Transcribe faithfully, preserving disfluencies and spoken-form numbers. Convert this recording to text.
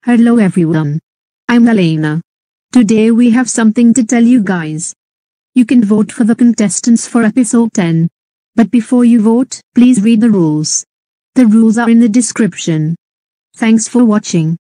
Hello everyone. I'm Elena. Today we have something to tell you guys. You can vote for the contestants for episode ten. But before you vote, please read the rules. The rules are in the description. Thanks for watching.